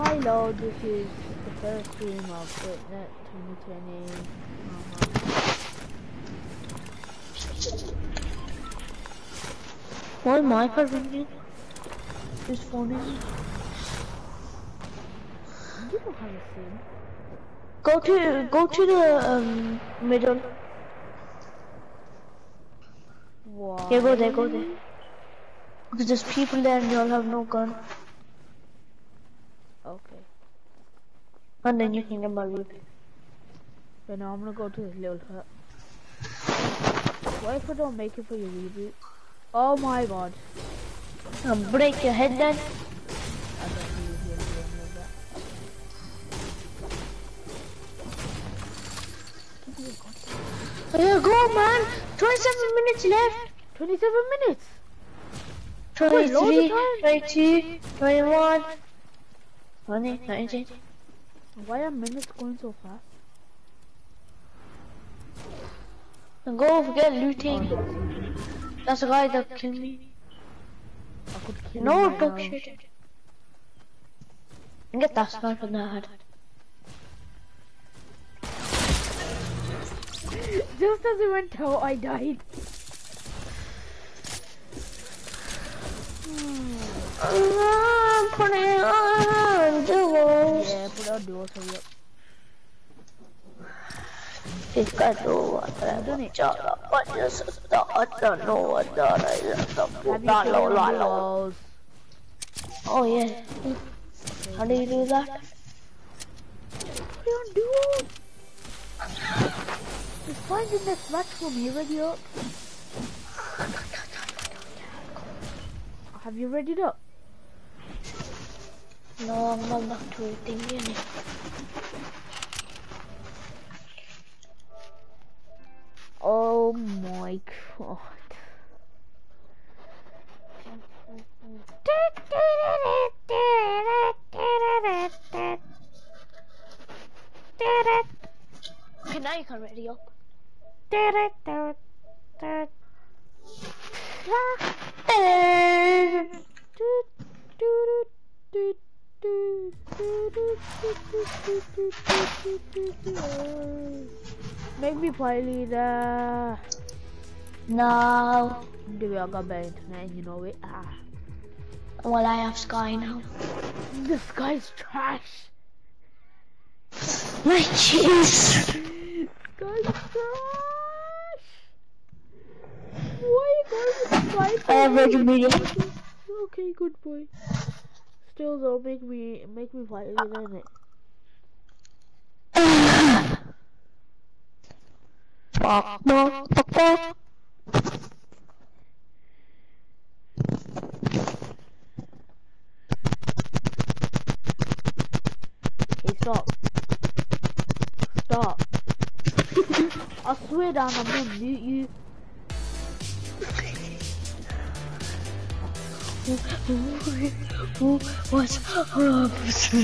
Hello, this is the first stream of Witnet 2020. Why am I ringing? Whose phone is it? You don't have a SIM. Go to the middle. Why? Yeah, go there. Because there's people there and you'll have no gun. Okay. And then you can get my loot. But now I'm gonna go to this little hut. What if I don't make it for your reboot? Oh my god. Break your head then. I don't really hear any of that. Yeah, go man. 27 minutes left. 27 minutes? 23, 22, 21, 20, 19. Why are minutes going so fast? Go forget looting. That's the guy that killed me. I could kill No, him right don't now. shoot it. Get that sniper in the head. Just as it went out, I died. Put it on duos. Yeah, put on duos, hurry up. If I know what I want, but just I don't know what that is. Have you put on duos? Oh yeah. How do you do that? Put on duos. Just find the next match for me, ready up. Have you readied up? No, I'm not waiting yet. Oh my god. Okay, now you can ready up. Make me play leader. No. Dude, I got bad internet and you know it. Well, I have Sky now. This guy's trash. My cheese. Guy's trash. Why are you I have Virgin Media. Okay, good boy. Still though, make me fight leader in it. Fuck, no, fuck. Hey, stop. Stop. I swear down, I'm gonna mute you. What? Oh,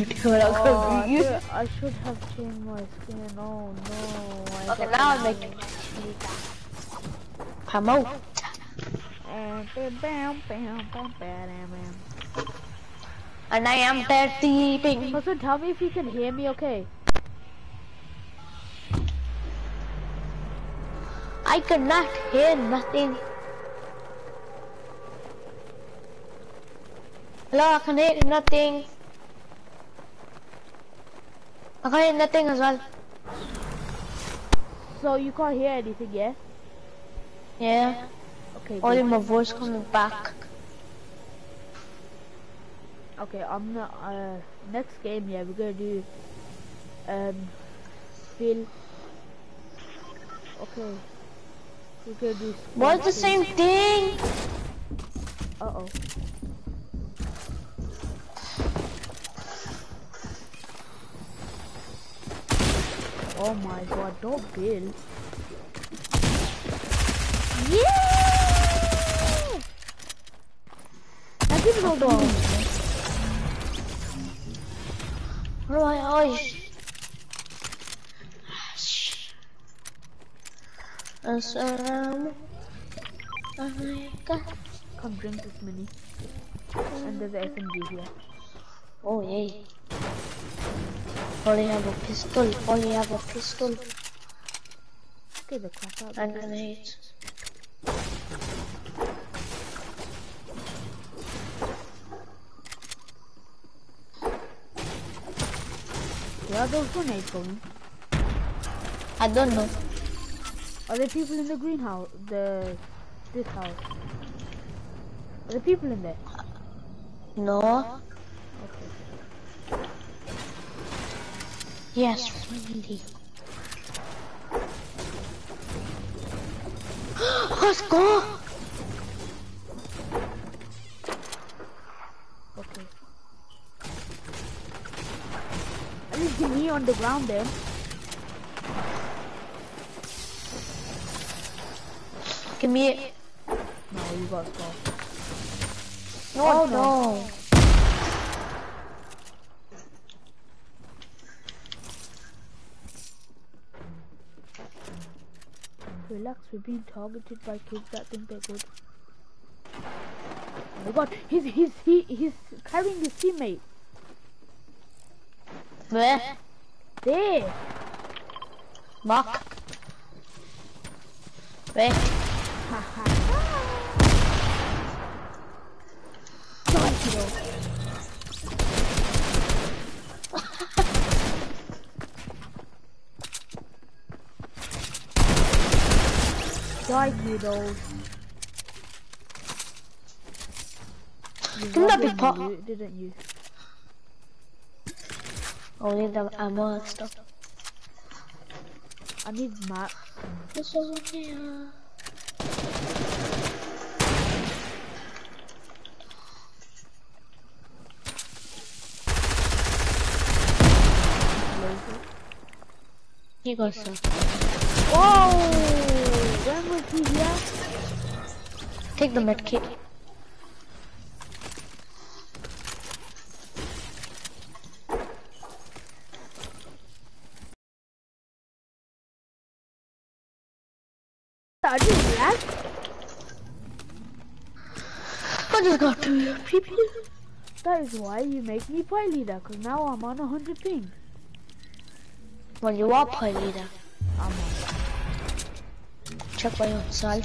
I should have changed my skin. Oh no. Okay, now I'm making promote. And I am 30 ping. Also, tell me if you can hear me, okay? I cannot hear nothing. Hello, I can hear nothing. I can hear nothing as well. So you can't hear anything, yeah? Yeah. Okay. Only my voice coming back. Okay, I'm not. Next game, yeah, we're gonna do. Phil. Okay. We're gonna do. What's the same thing? Uh-oh. Oh my god, don't build. Yeah! I give it all the What do I Come drink this mini. And there's a SMG here. Oh, yay. Only have a pistol. Only have a pistol. Get the crap out. And grenades. Where are those grenades going? I don't know. Are there people in the greenhouse? This house? Are there people in there? No. Okay. Yes, really. Let's go. Okay. At least get me on the ground then. Give me it. No, you got skull. No, no. Relax, we're being targeted by kids that think they're good. Oh my god, he's carrying his teammate. Where? There. Mark. Where? Haha. Die, kiddo. Die, kiddo. Didn't that be pop? Didn't you? Only the ammo and stuff. I need map. It's over here. He goes so. Whoa! When was he here? Take the med kit. I just lagged. I just got to PP. That is why you make me play leader, cause now I'm on 100 ping. Well, you are play leader. I'm on. Check by yourself.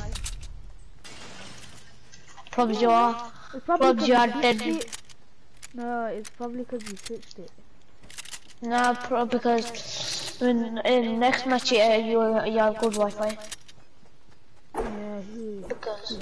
Probably you are. It's Probably you are dead. it. No, it's probably cause you switched it. No, because in next match you have good Wi-Fi. Yeah, he. Because.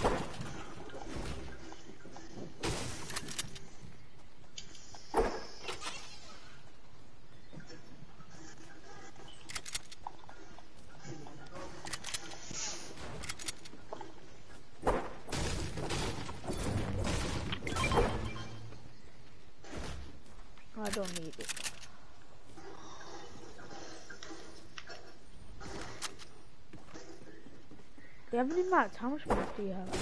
I don't need it. Do you have any mats? How much mats do you have?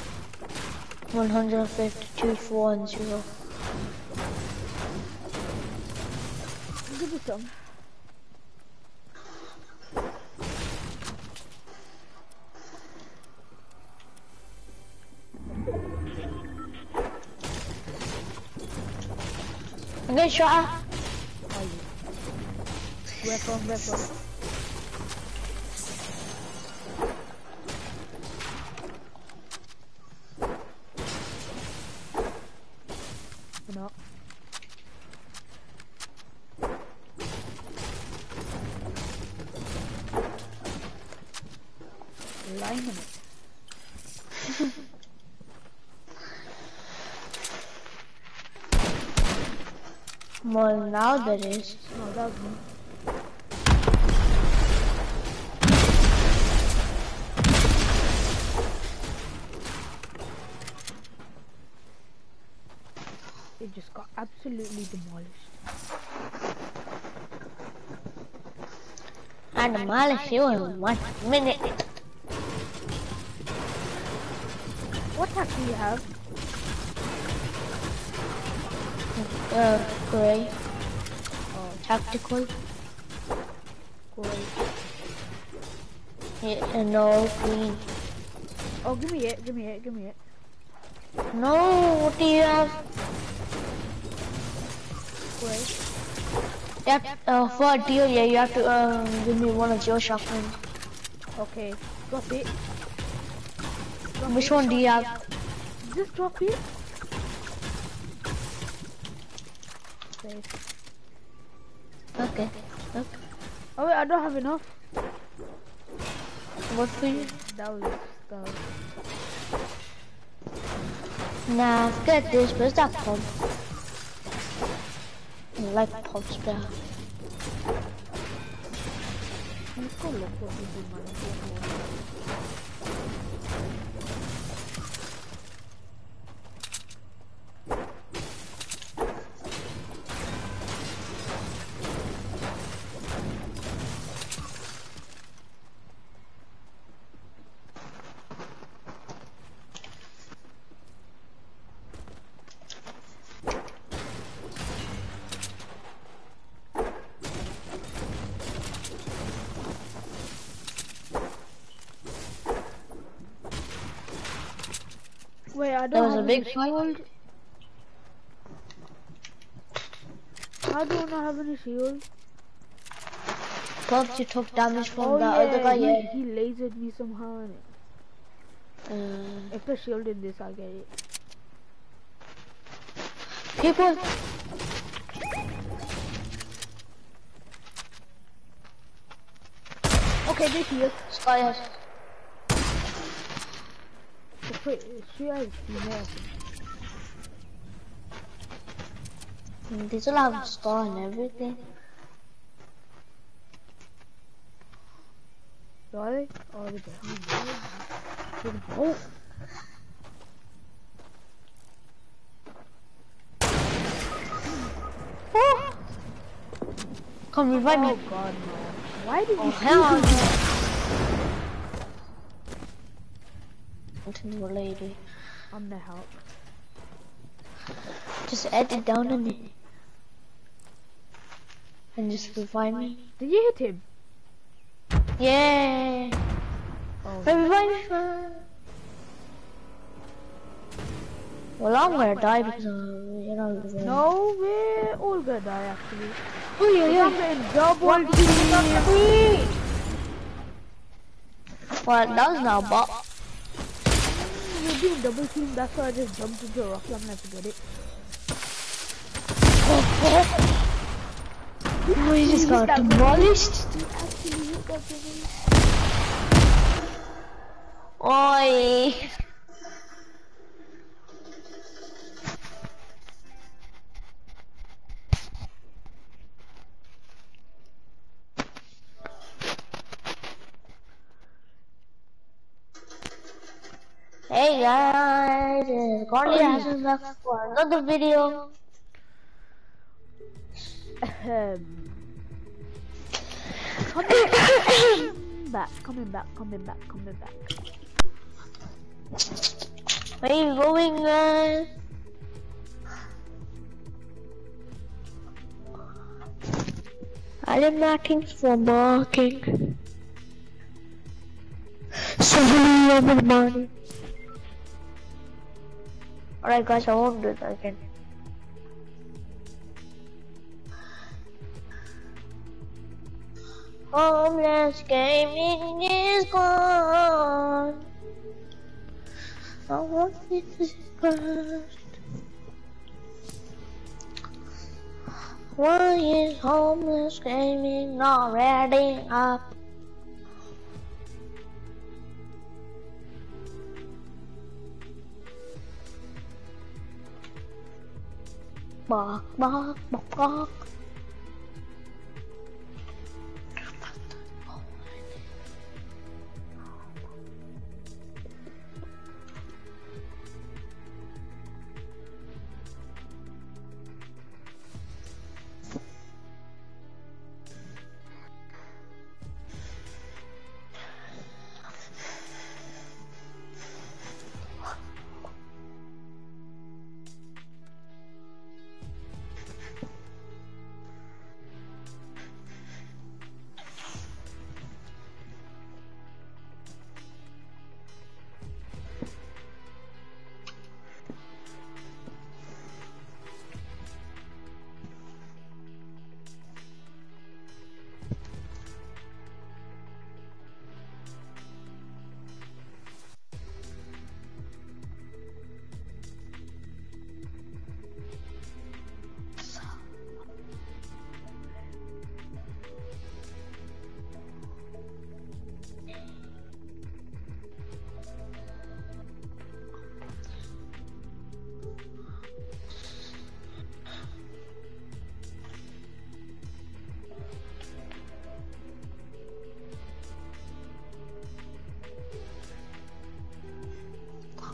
152 4 and 0. Give me some. I'm getting shot at. Are you? Where from? Where from? No. Lying in it. Well, now there is. No, that was me. It just got absolutely demolished. And demolish you in 1 minute. What tech do you have? Gray. Oh, Tactical. great. Yeah, no, green. Oh, give me it, give me it, give me it. No, what do you have? Great. You have, for a deal, yeah, you have to give me one of your shotguns. Okay, drop it. Which one do you have? Just drop it. Safe. Okay. Oh wait, I don't have enough. What for you? That was stuff. Nah, forget this, where's that pump? I like pumps better. Let's go look what we do, man. Wait, I don't have a big shield. How do I not have any shield? Because you took damage from the other guy, yeah. He lasered me somehow. If the shield in this, I'll get it. People. Okay, this here. Skyers. She has These will have star and everything. Really? Oh, the oh. Come revive me. Oh god, no. Why did you hell no. To the lady. I'm the help. Just edit down on it. And just revive me. Did you hit him? Yeah. Oh. Revive me. Well, I'm gonna die because you know. No, we're all gonna die actually. Oh yeah, I'm getting double team. What? That was not a bot. You're being double team. That's why I just jumped into a rock. I'm gonna forget it. Oh, he just got demolished. Oi. Hey guys, it's Carly Hassan back for another video. Coming back. Where are you going, guys? I am knocking for barking. 7 AM in the morning. Alright guys, I won't do that again. Homeless gaming is gone. I want it to burst. Why is homeless gaming already up? Bark, bark, bark, bark.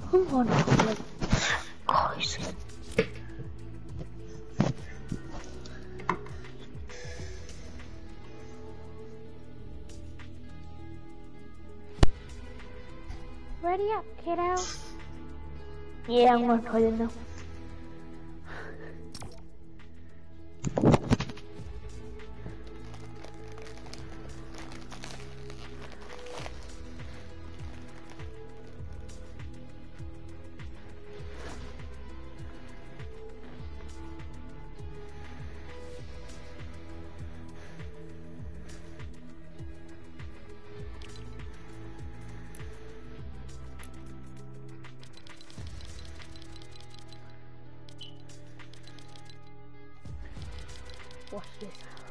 I'm gonna go like crazy. Ready up, kiddo. Yeah, I'm gonna put it now. Watch this.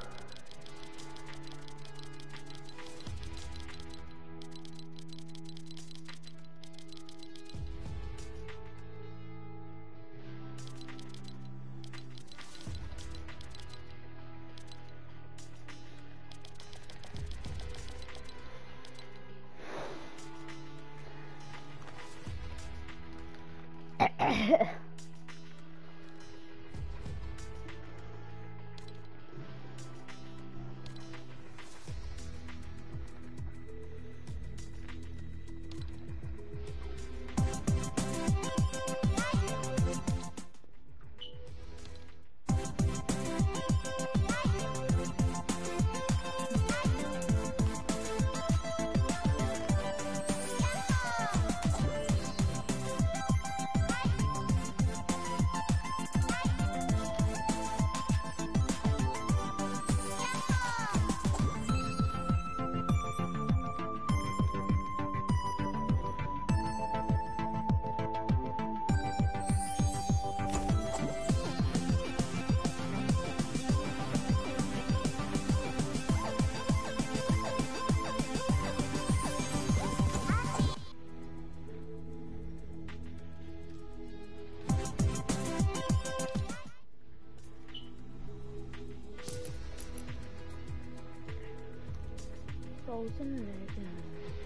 Frozen Legends.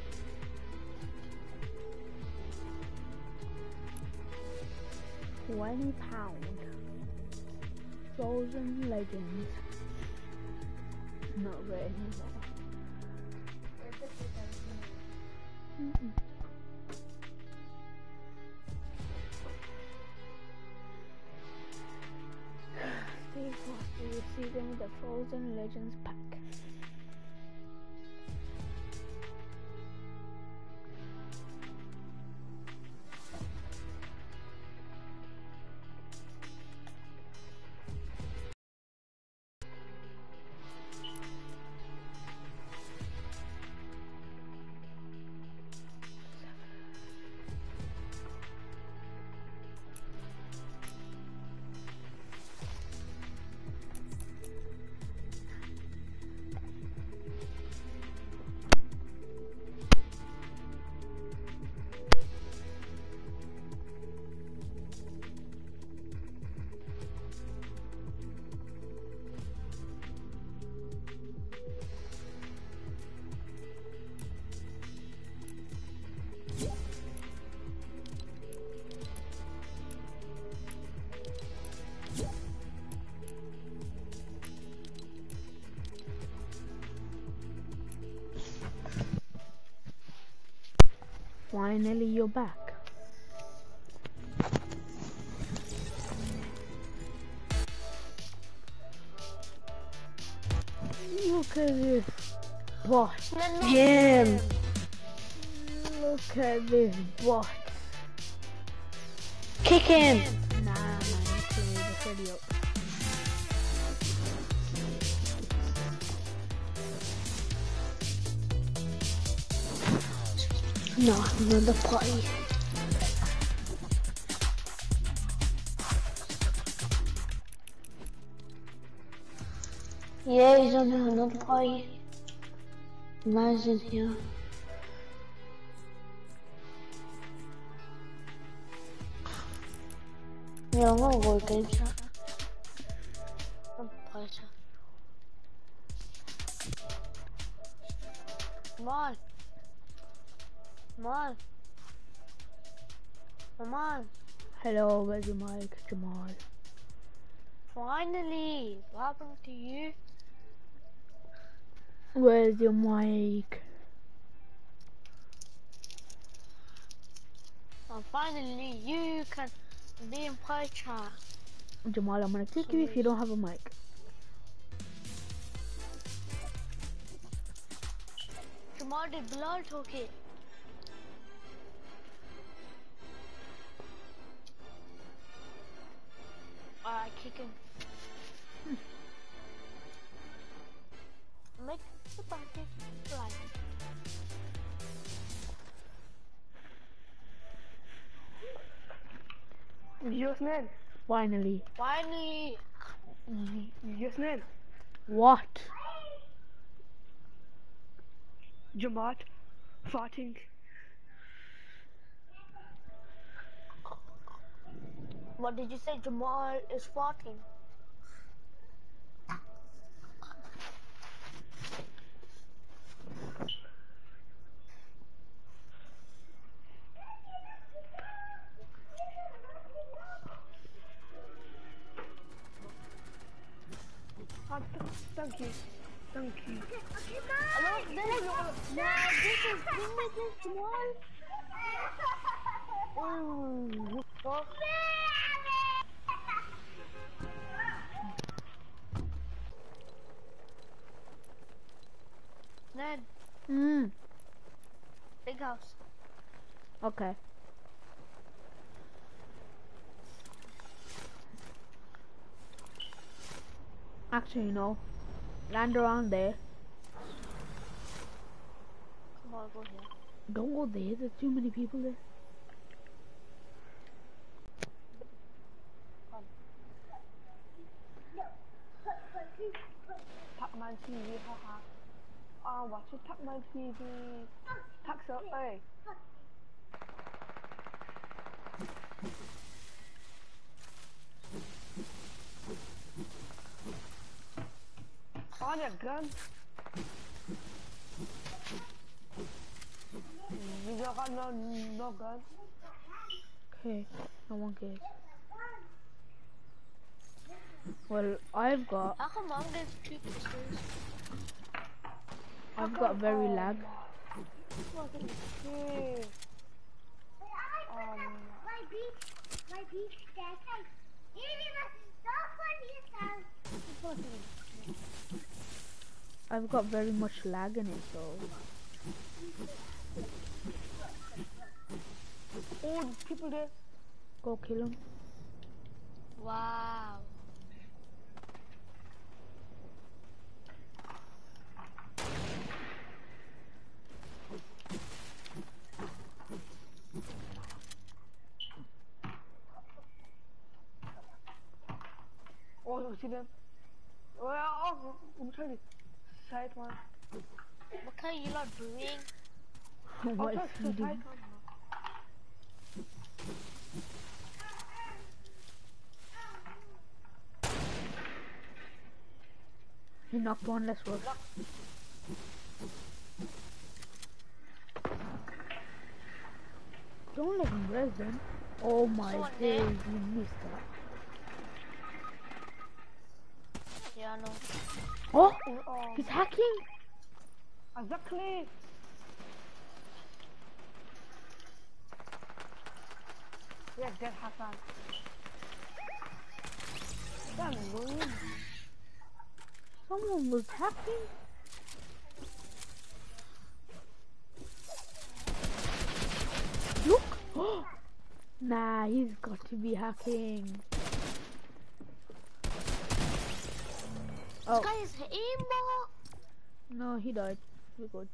£20. Frozen Legends. Not good anymore. Steve Foster receiving the Frozen Legends pack. Finally, you're back. Look at this bot. Him. Look at this bot. Kick him. Nah, man, he's gonna leave us ready up. No, another party. Yeah, he's on another party. Man's in here. Yeah, I'm gonna go game chat. I'm play chat. Come on. Come on. Come on. Hello, where's your mic, Jamal? Finally. What happened to you? Where's your mic? And finally, you can be in pie chat. Jamal, I'm gonna kick you if you don't have a mic. Jamal did Bilal talking. Alright, kick him. Make the party fly. Yasmin, Finally. Finally. Yasmin, What? Jamaat, farting. What did you say? Jamal is farting. Thank you. Thank you. This is Jamal. Oh, Ned, big house. Okay. Actually, no. Land around there. Come on, go here. Don't go there, there's too many people there. Pac-Man TV, haha. Oh, watch it, Pac-Man TV. Pac-So, ơi. On your gun. You got no gun. Okay, no one cares. Well, I've got How come mom gets 2 pistols? very lag. Fucking shit. My beach dad. I've got very much lag in it, so Oh, there's people there. go kill him. Wow. Oh, you see them? Oh, I'm trying to side one. What are you lot doing? What is I'll he touch the doing? side one. He knocked one, let's rush. Don't let him rest then. Oh my Someone days, there. you missed that. Yeah, no. Oh, Oh, he's hacking. exactly. Yeah, dead Hassan. Damn, annoying. Someone was hacking. Look. Nah, he's got to be hacking. Oh, This guy is aimbot. no, he died. We're good.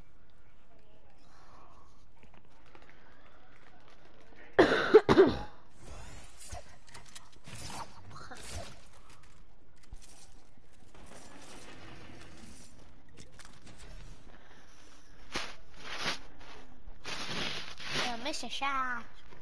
Yeah, miss a shot.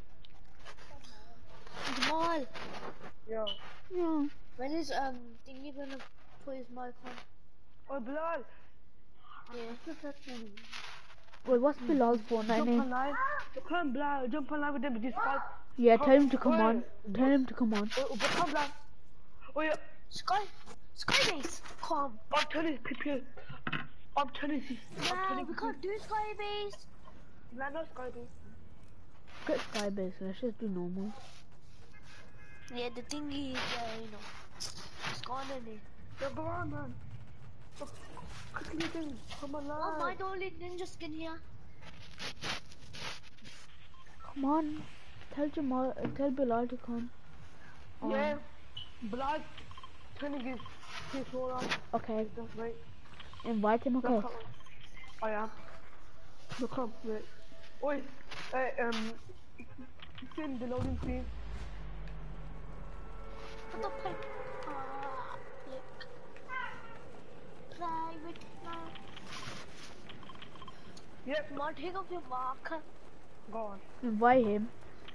Jamal, Yo. Yeah. when is Thingy gonna put his mic on? Oh, Bilal. Yeah. What's the second? Wait, what's Bilal's Fortnite Jump name? online. Come blind. Jump online with them with this guy. Yeah, tell him to come on. Wait, Tell him to come on. come blind. Oh yeah. Skybase, come. I'm telling you, I'm telling you. Nah, we can't do Skybase. Nah, no Skybase. Get Skybase, let's just do normal. Yeah, the thing is, you know, it's gone in it. Yeah, go on, man. Quickly do. Come on, Oh, am I the only ninja skin here? Come on. Tell Jamal, tell Bilal to come. Yeah. Blood. Turning his roll on. Okay. Just wait. Invite him, okay? I am. Look up, wait. Oi, it's in the loading screen. What the fuck? Private now. Yep. Come on, take off your marker. Go on. Invite him.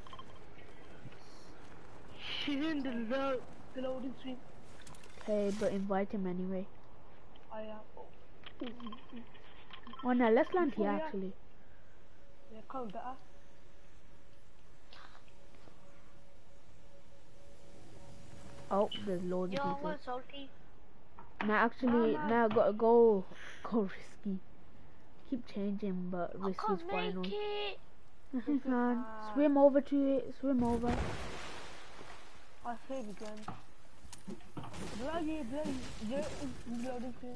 She's in the loading screen. Okay, but invite him anyway. I am. Oh no, let's land here Oh, yeah. actually. Yeah, come better. Oh, there's loads Yo, of people. what's salty? Now actually, no. now go risky. Keep changing, but I risky's can't final. make it. Man, swim over to it. Swim over. I save again. Bloody, yeah, it's loading screen.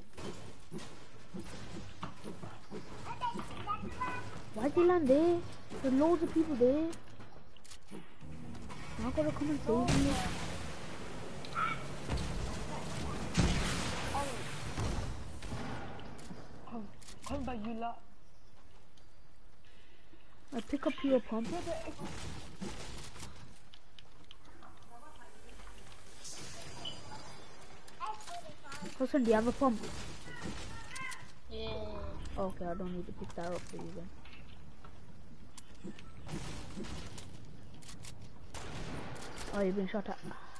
Why'd you land there? There's loads of people there. Now gotta come and save you. Come back, you lot. I pick up your pump. Hassan, do you have a pump? Yeah. Okay, I don't need to pick that up for you then. Oh, you've been shot at.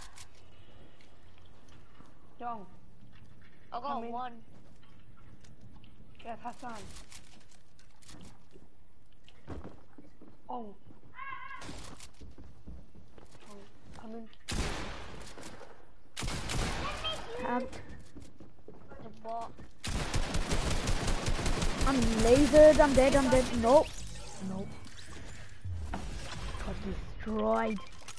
Young. I got Come in. one. Yes, Hassan. Oh. Come in. Tagged. The bot. I'm lasered. I'm dead. Nope. Nope. Got destroyed.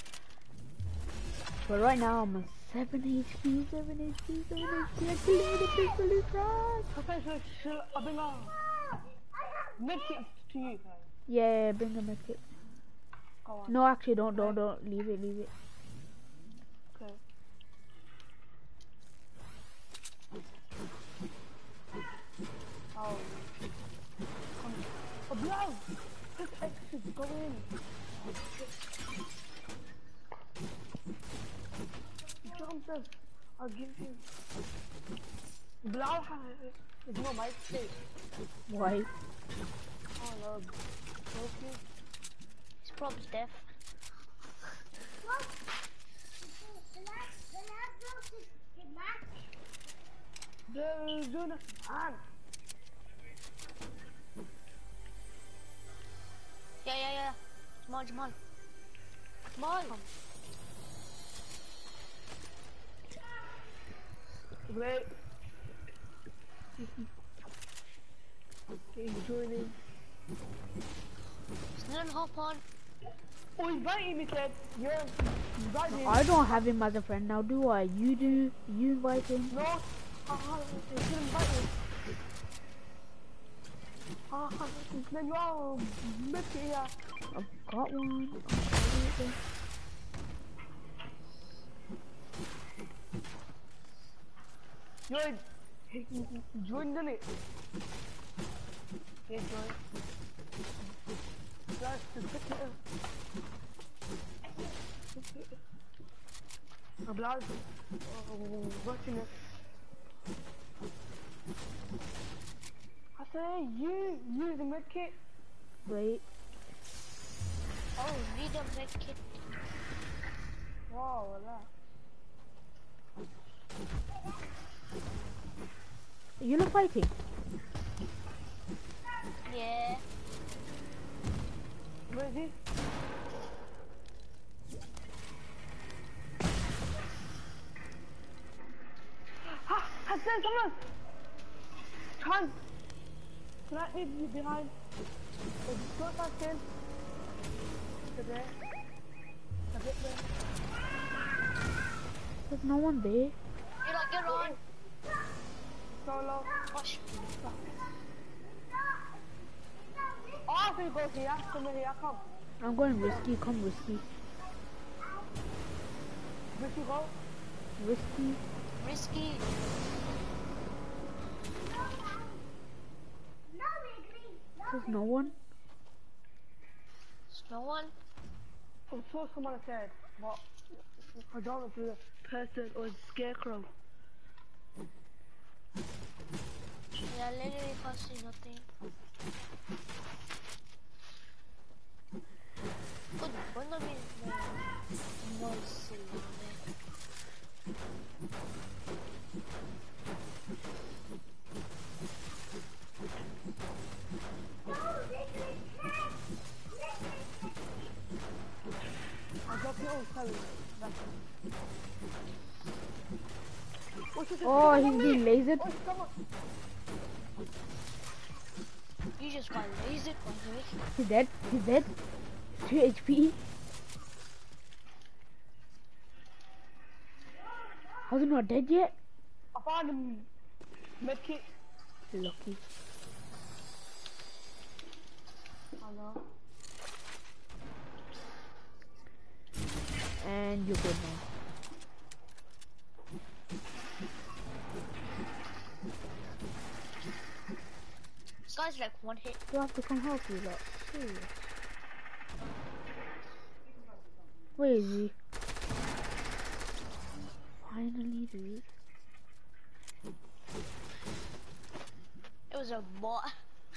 But right now I'm on 7 HP. 7 HP. I killed him with a pistol. He's right. Okay, so I've been on. Make it to you, guys. Yeah, bring a medkit. Go on. No, actually, don't. Leave it. Okay. Oh. Come. Oh, blow! Just exit, go in. Jump this. I'll give you. Blow is not my state. Why? Oh no. Okay. He's probably deaf. The zone on. Yeah. Jamal. Wait. Okay, joining. Then hop on. Oh, invite me, Ted. Yeah, invite him. I don't have him as a friend now, do I? You do. You invite him. No, you should invite him. Then you all make it here. I've got one. Yo, join the it. Yeah, join. That's the ticket. A blood. Watching it. I say you use the medkit. Wait. Oh, need a med kit. Wow, Allah. You not fighting? Yeah. Where is he? Ha! Has there someone? Chance! Let me be behind. Go back in. To there. A bit there. There's no one there. Get on. Solo. Gosh. Oh, so you go here. Come here, come. I'm going risky. Come risky. Where you go? Risky. Risky. There's no one. There's no one. I'm sure someone said, but I don't know if it's a person or a scarecrow. Yeah, literally can't see nothing. Good, bueno mismo. No sé. I got the old telly. Oh, he's being lasered. Oh, someone. You just got lasered by me. He's dead. He's dead. 2 HP. How's he not dead yet? I found him. Medkit. Lucky. I know. And you're good now. This guy's like one hit. Do I have to come help you lot? Serious. Where is he? Finally, dude. It was a bot.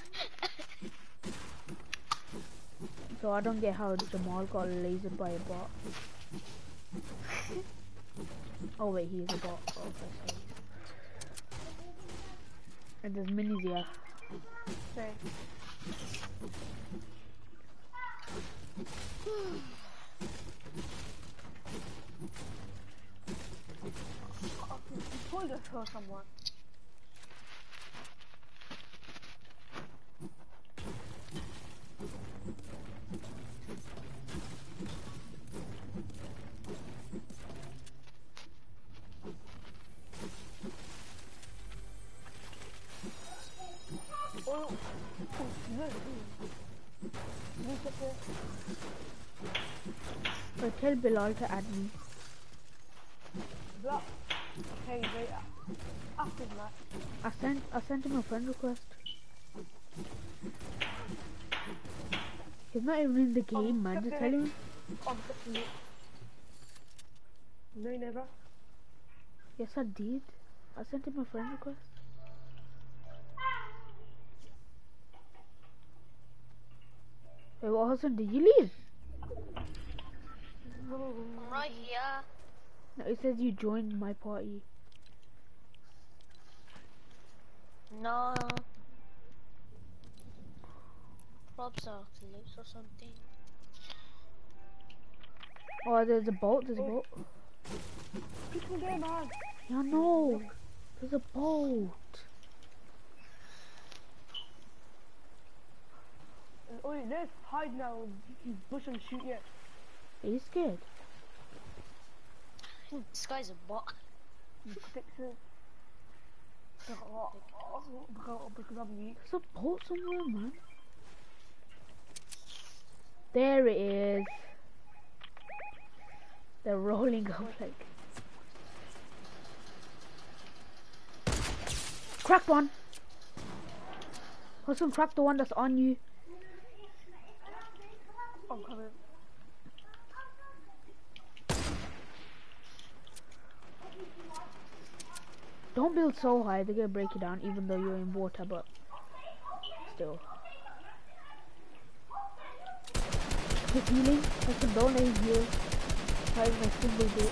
So I don't get how Jamal got lasered by a bot. Oh wait, he is a bot. Oh, okay, sorry. And there's minis here. Say. You told us or someone. Oh, But tell Bilal to add me. block. Hey, wait. After that. I sent him a friend request. He's not even in the game, man. Just tell him. I'm definitely. No, you never. Yes, I did. I sent him a friend request. Wait, what happened? Did you leave? I'm right here. No, it says you joined my party. No. Props are clips or something. Oh, there's a boat. There's a boat. People there, man. Yeah, no. There's a boat. Oh, let's hide now. Bush and shoot yet. Are you scared? This guy's a bot. Fixes. Because I'm weak. There's a boat somewhere, man. There it is. They're rolling up like. Crack one. Hustle, crack the one that's on you. I'm coming. Don't build so high, they're gonna break you down even though you're in water, but still. Keep healing. Listen, don't let him heal. Try my single bit.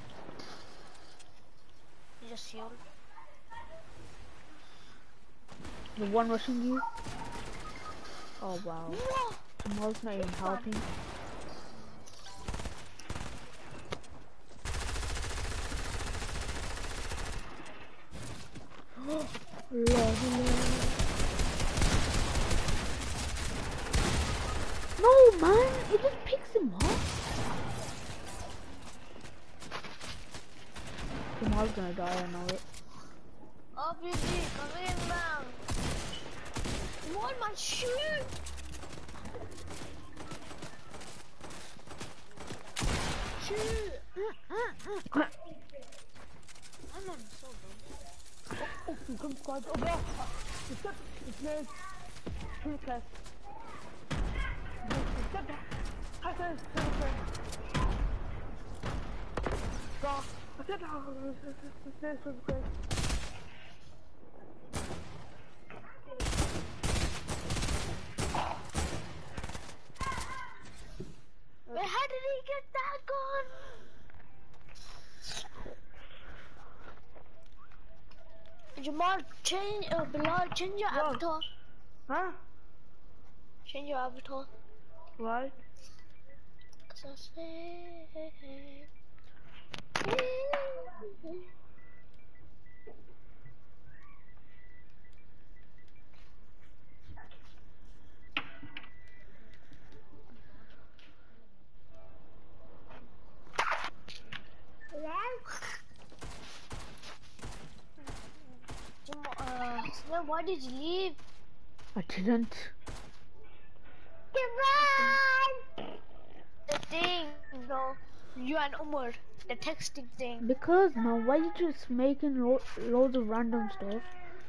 You just healed. The one rushing you. Oh wow. Tomorrow's not even helping. No man, it just picks him up. Tomorrow's gonna die, I know it. Obviously, come in, man. Come on, man, shoot! Shoot! I'm on so dumb. Oh, you come squad. Oh, bro. It's up. It's nice. Pretty close. It's up. Hi, guys. Go. What's up? It's nice. Wait, how did he get that gun? Jamal, Bilal, change your avatar. Huh? Change your avatar. What? Cause I say... Jamal, why did you leave? I didn't. The thing, bro. You and Umar, the texting thing. Because now, why you just making loads of random stuff?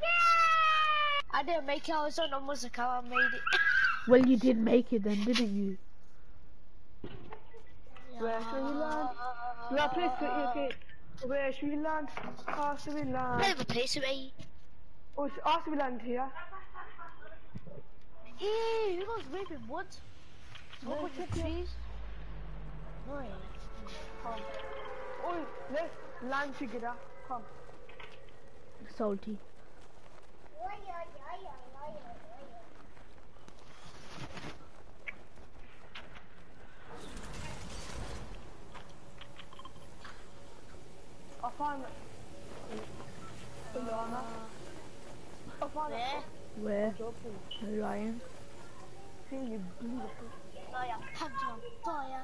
I didn't make it, I was on Umar's account, I made it. Well, you did make it then, didn't you? Where should we land? We are place to eat. Where should we land? How should we land? I have a place to eat. Oh, should we land here? Hey, you guys raping what? What with the trees? No, Come. Oh, let's land together. Come. Salty. I found banana. I found where? Where? Lion. See you beautiful. Fire, punch on fire.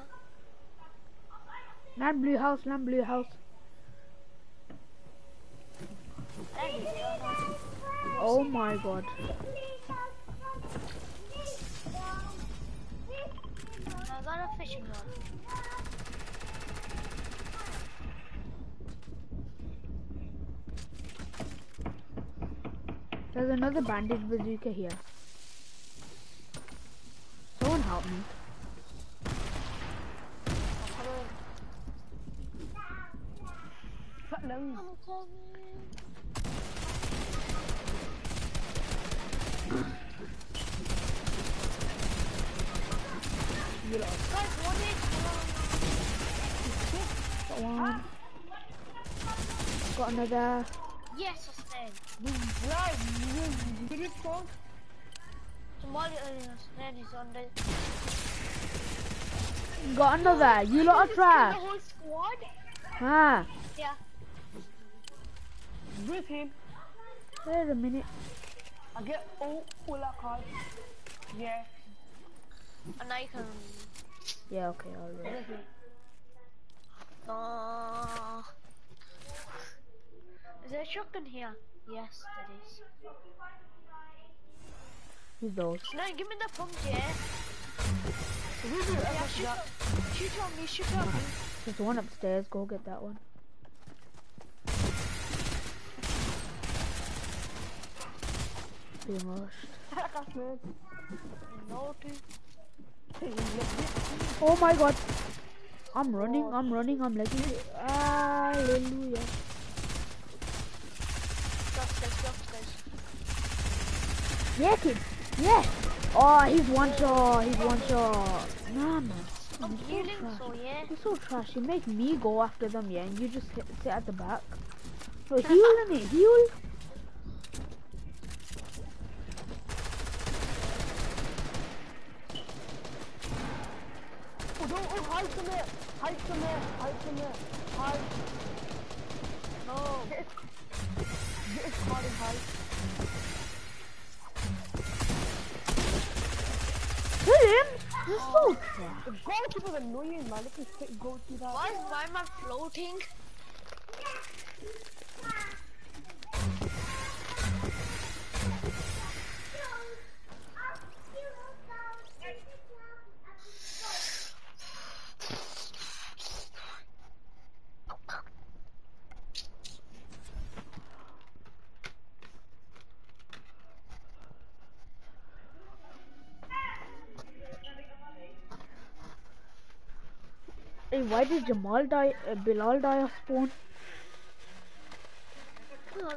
Land blue house, land blue house. Oh my god. I got a fishing rod. There's another bandage bazooka here. Someone help me. Platinum. I'm coming. You lot. Guys, what Got one. Got another. Yes, I stand. Yeah, you did it for? Somebody stand is on the... Got another. You lot are trash. The whole squad? Ah. Yeah. With him. Wait a minute. I get all our cards. Yeah. And I can... Yeah, okay, alright. Is there a shotgun here? Yes, there is. Who's those? No, give me the pump, yeah. Shoot on me, shoot on me. There's one upstairs. Go get that one. Being rushed. No, dude. Oh my god. I'm running, I'm lagging. Hallelujah. Guys. Yeah, kid. Yeah. Oh, he's one shot. Nah, man. I'm healing, so yeah. You're so trash. You make me go after them, yeah, and you just sit at the back. So heal me, heal. don't, oh, hide from it. Hide from it. Hide from it. Hide. No. Get his card and hide. Hit him! You're so trash. The goalkeeper's annoying, man. Look at his go to that. Why am I floating? Hey, why did Jamal die? Bilal die of spawn? No.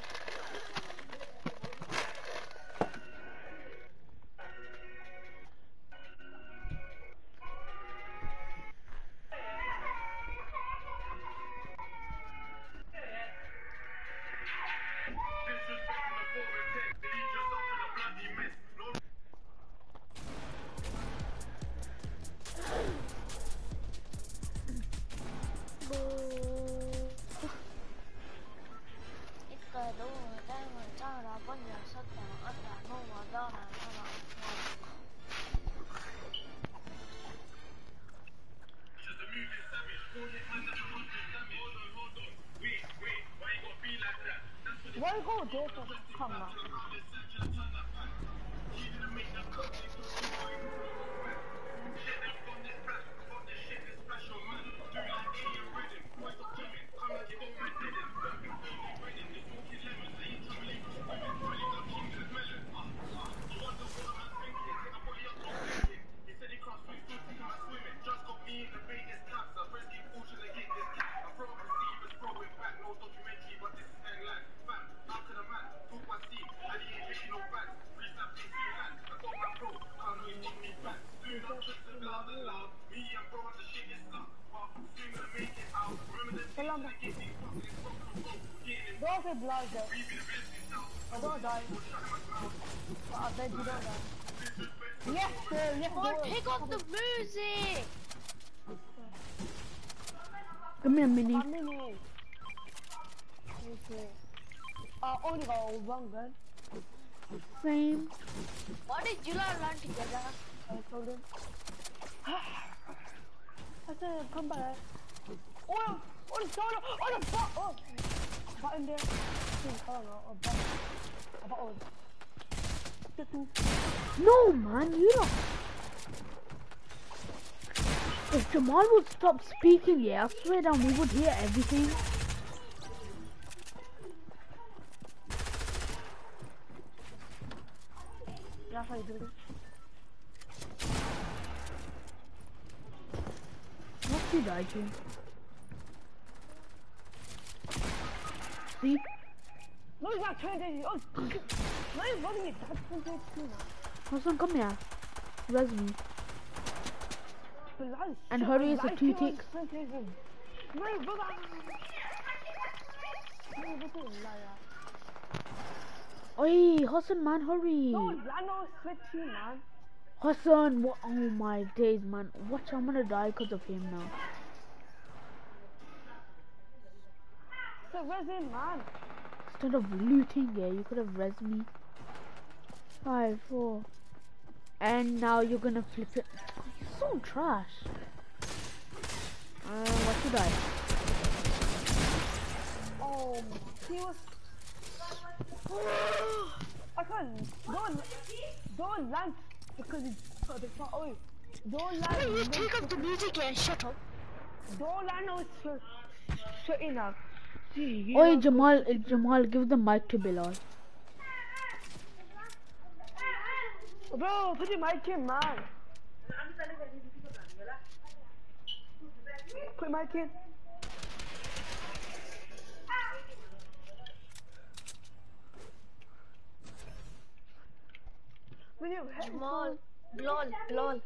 Why go there for camera? Don't say blood there. I don't die. I bet you don't die. Yes, sir. Yes, Oh, sir. take off the music! Come here, Minnie. How many? Okay. I only got one gun. Same. What did you lot learn together? I told him. I said, come back. Oh, the soda. Oh, the butt. Oh, butt in there. I don't know. A butt. A butt. No, man, you don't. If Jamal would stop speaking, yeah, I swear down, we would hear everything. That's how you do it. What did I do? See? No, he's not 20. Oh, no, he's running it. That's 22 now. Hassan, come here. Res me. Bilal, And shut hurry, up. it's a two tick. No, brother. No, brother, liar. Oi, Hassan, man, hurry. No, Lano is switchy, man. Hassan, what? Oh my days, man. Watch, I'm gonna die because of him now. So where's him, man? Instead of looting, yeah, you could have res me. 5, 4. And now you're gonna flip it. You're so trash. What should I? Oh, he was. I can't. Don't land because it's not. Oh, don't land. Hey, you take off the music and shut up. Don't land. No, it's shutting up. Oi, Jamal, give the mic to Bilal. Bro, put your mic in, man. Put mic in. When you Jamal, lol.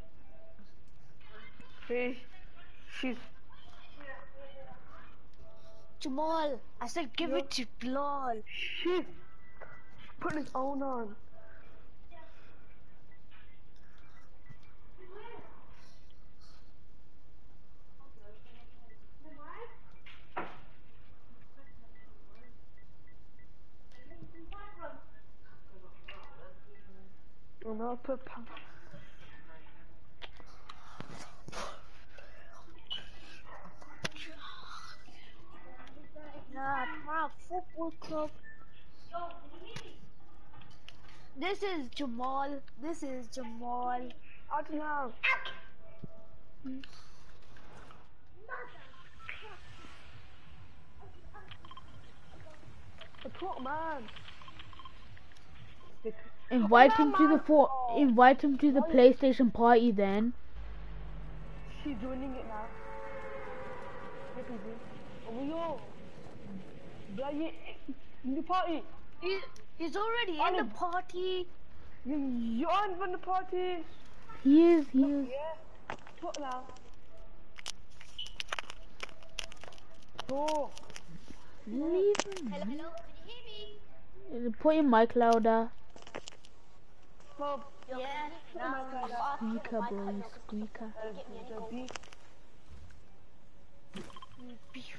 Hey, she's. Jamal, I said give it to lol. She's putting his own on. No, put pound. Nah, tomorrow football club. This is Jamal. This is Jamal. I don't know. The truck, man. Invite Oh, him no, to the man. Oh. invite him to the PlayStation party then. She's joining it now. Yep, easy. Oh, yo. Bloody in the party. He's already in the party. You aren't from the party. He is. Yeah. Talk now. Talk. Leave him. Hello, can you hear me? Put your mic louder. Bob. Yeah. Squeaker, boy, squeaker. The beef.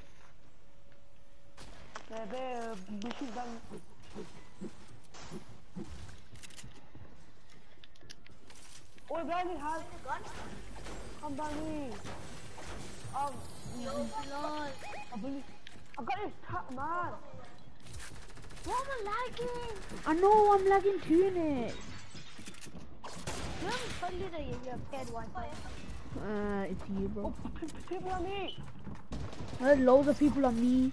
The beef is done. Oh, Danny has. Come down here. I got this tap, man. Why am I lagging? I know I'm lagging too in it. You haven't told you that you have bad Wi-Fi. It's you, bro. Oh, people on me. There's loads of people on me.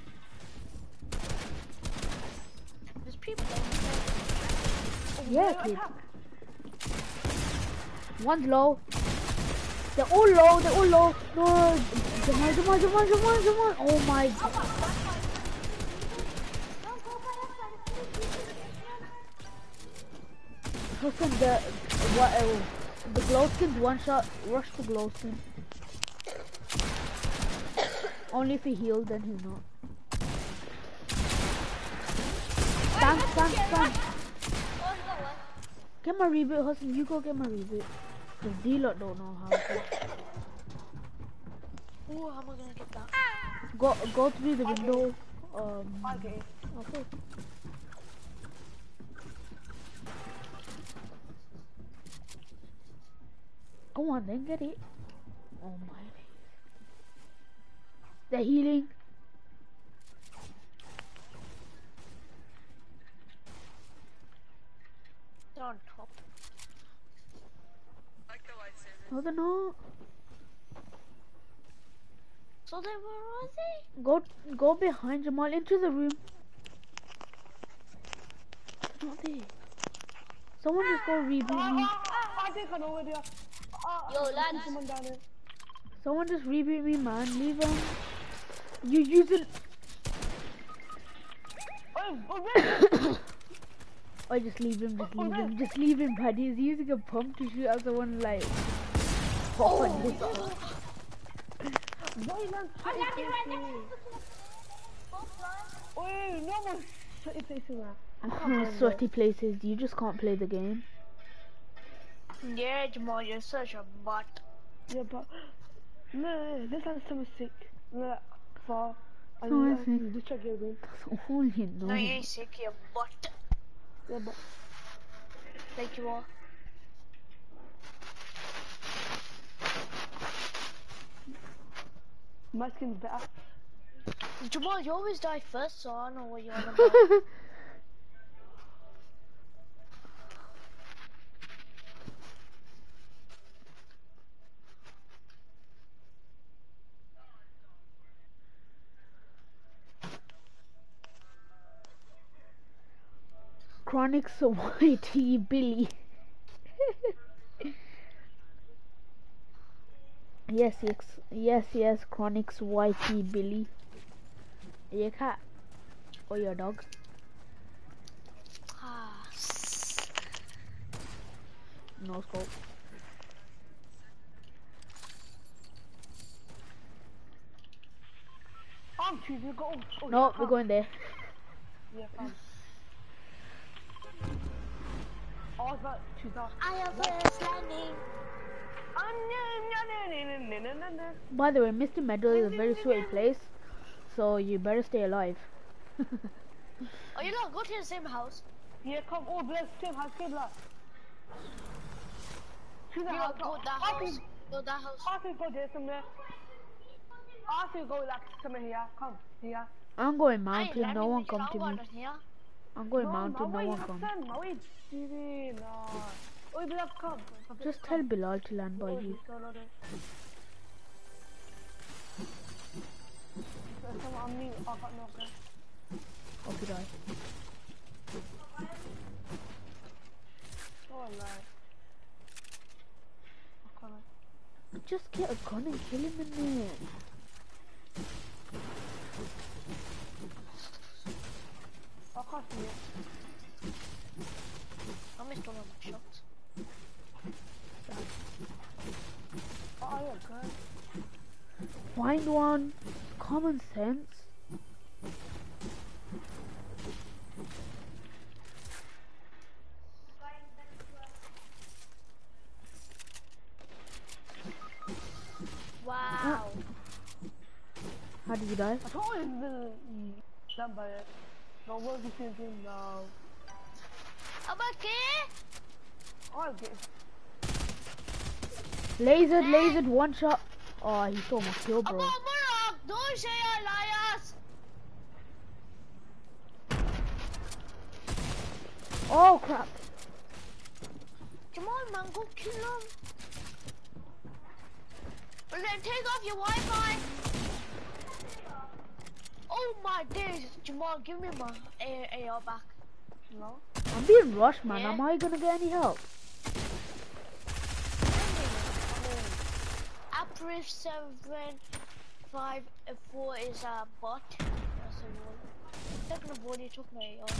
There's people there. Yeah, kid. One's low. They're all low. They're all low. No, Jamal. Oh my god. Listen, the glow skin's one shot. Rush the glow skin. Only if he healed, then he's not. Stand. Get my reboot, Hudson. You go get my reboot. Cause D-Lot don't know how to. Oh, how am I gonna get that? Go through the window. Okay. Okay. Go on then, get it. Oh my. They're healing. They're on top. No, they're not. So then where are they? Go behind Jamal into the room. They're not there. Someone just go reboot me. I think I know where they are. Yo, lads. Someone down there. Someone just reboot me, man. Leave him. You using. Oh, just leave him. Just leave him, man. He's using a pump to shoot at someone like. Oh, I'm landing right next to Wait, no more sweaty places now. Sweaty places. You just can't play the game. Yeah, Jamal, you're such a butt. Yeah, but no, this one's so sick. No, far. So I think Just check your room. that's all you know. No, you ain't sick, you're butt. Yeah, but Like you are. my skin's better. Jamal, you always die first, so I don't know what you're on about. Chronics YT Billy. yes, Chronics YT Billy. Your cat or your dog? No scope. I'm choosing to go. Oh, No, yeah, we're going there. Yeah, fine. I was about to choose that. I have first landing. By the way, Mr. Meadow is a very sweaty place, so you better stay alive. Oh, you know, go to the same house. Yeah, come. Oh, bless him. Has good luck. To the You house. go that house. Go that house. I can go there somewhere. I can go like somewhere here. Come here. I'm going I ain't mountain, no landing one with come to me. someone here. I'm going No, mountain, no wait, one come. Hassan, no, wait. Siri, no. Oh, Bilal, come. Just tell Bilal to land by you. Some on me, I got no gun. Okay, die. Oh, no. Okay. Just get a gun and kill him in there. I can't see it. I missed all of my shots. Oh, yeah, good. Find one. Common sense. Wow. How did you die? I told him the number. No one is thinking now. I'm okay. I'll get Lasered, one shot. Oh, he stole my kill, bro. Murak, don't say Elias. Oh, crap. Come on, man, go kill him. Well, then take off your Wi-Fi. Oh my days, Jamal, give me my AR back. no. I'm being rushed, man. Yeah. Am I gonna get any help? April 754 is a bot. That's a wall. Second of all, you took my AR.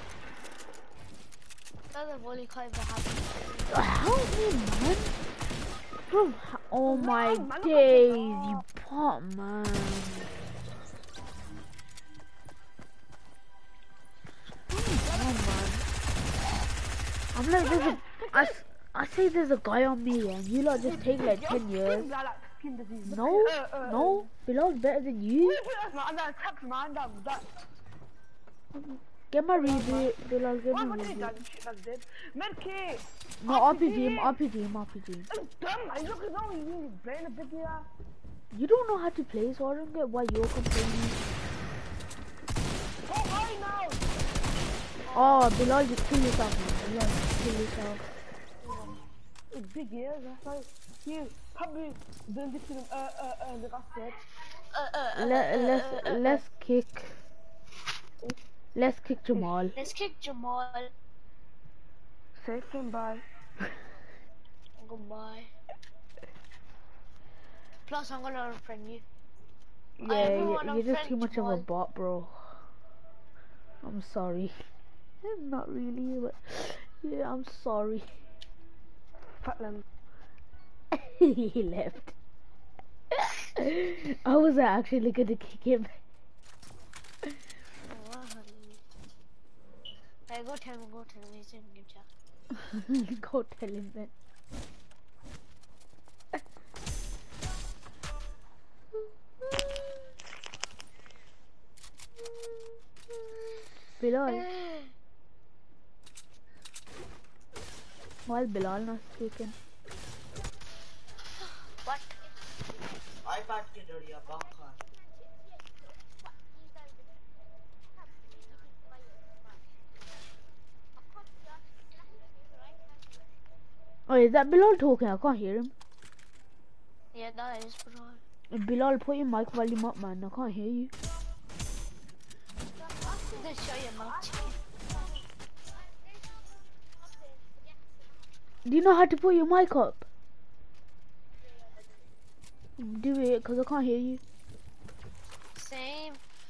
Third of all, you can't even have it. Help me, man. Bro, oh my Man, look at days, the you pot, man. Come on, man. I'm like, I say there's a guy on me, and you lot just take like 10 years. No, no, Bilal's better than you. Get my reboot, Bilal, get my reboot. No, RPG him, RPG him, RPG him. You don't know how to play, so I don't get why you're complaining. Oh, Bilal, just kill yourself, man. Bilal, just kill yourself. It's big, yeah, that's like, you probably don't get to them, the basket. Let's kick Jamal. Let's kick Jamal. Safe and bye. Goodbye. Plus, I'm gonna unfriend you. Yeah, you're just too much of a bot, bro. I'm sorry. Not really, but yeah, I'm sorry. Fatland. He left. I was actually gonna kick him. Hey, go tell him, he's in game chat. Go tell him then. Bilal. Why is Bilal not speaking? What? iPad की डोरिया Banka Oh, is that Bilal talking? I can't hear him. Yeah, that is Bilal. Bilal, put your mic volume up, man. I can't hear you. Let's show you mouth. Do you know how to put your mic up? Do it, because I can't hear you. Same.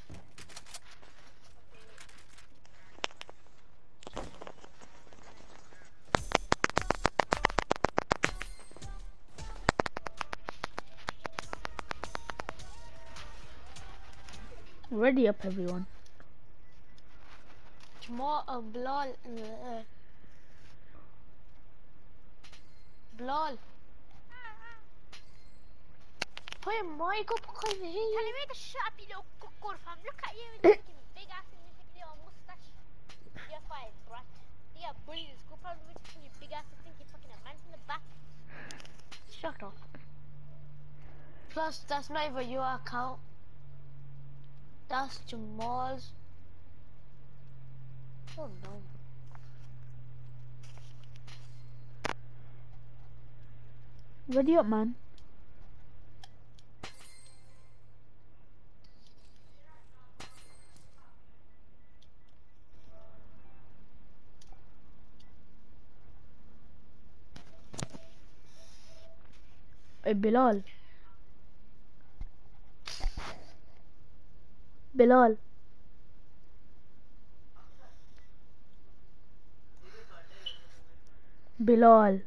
Ready up, everyone. Jamal, Bilal, Bilal. Put your mic up, I can't hear you. Tell me the shut up, you little cuckold fam. Look at you with this big ass and this little mustache. You're fine, brat. You got bullied in school, probably with your big ass. I think you're fucking a man from the back. Plus, that's not even your account. That's Jamal's. Oh no. Ready up, man. Hey, Bilal. Bilal. Bilal.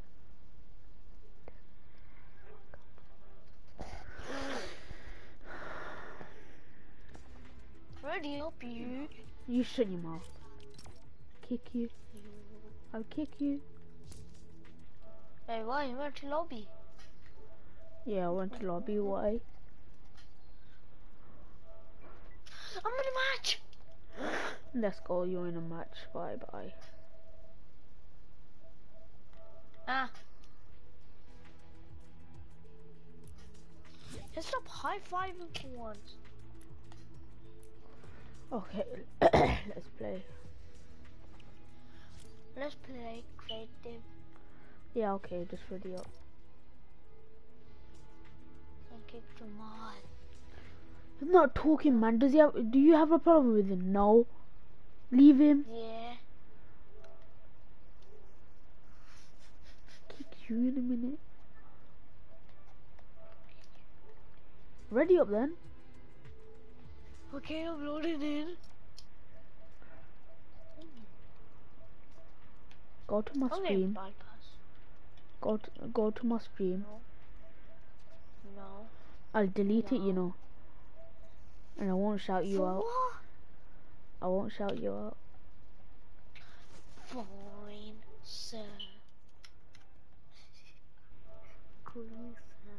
Ready up, you. You shut your mouth. Kick you. I'll kick you. Hey, why? You went to lobby. Yeah, I went to lobby. Why? I'm in a match. Let's go. You're in a match. Bye bye. Ah. Let's stop high-fiving for once. Okay, let's play. Let's play creative. Yeah, okay, just ready up. And kick Jamal. He's not talking, man. Does he have? Do you have a problem with him? No. Leave him. Yeah. Kick you in a minute. Ready up then. Okay, I'm loading in. Go to my Okay, stream. bypass. Go to my stream. No. I'll delete it, you No. know. And I won't shout you For out. what? I won't shout you out. Fine, sir. Cool, sir.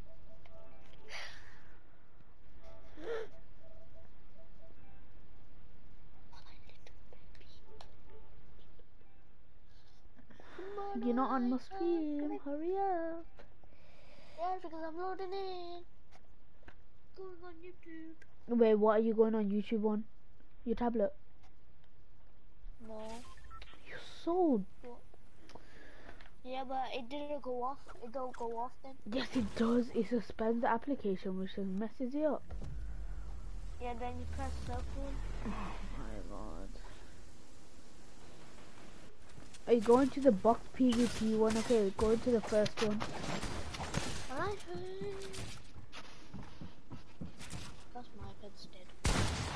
You're not on my stream. Hurry up. Yeah, because I'm loading in. Going on YouTube. Wait, what are you going on YouTube on? Your tablet? No. You're so... Yeah, but it didn't go off. It don't go off then. Yes, it does. It suspends the application, which just messes you up. Yeah, then you press circle. Oh my god. Are you going to the box PvP one? Okay, go to the first one. Alright. That's my iPad's dead.